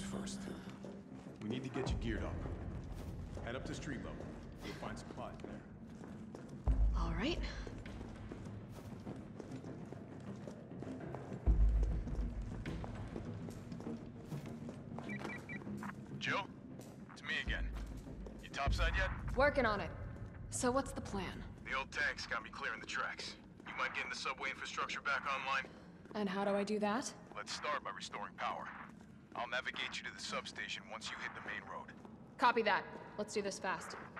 first. We need to get you geared up. Head up to street level. You'll find supplies there. All right. Jill? It's me again. You topside yet? Working on it. So what's the plan? The old tanks got me clearing the tracks. You mind getting the subway infrastructure back online? And how do I do that? Let's start by restoring power. I'll navigate you to the substation once you hit the main road. Copy that. Let's do this fast.